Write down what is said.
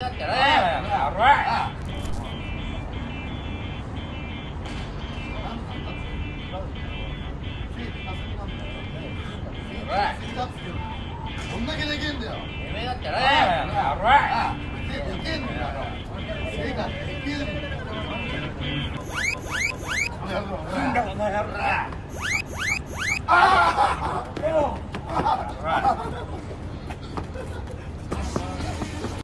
だったらどんだけできんだよ。 おめえだったらできんだよ。手ができんだよ。ああ。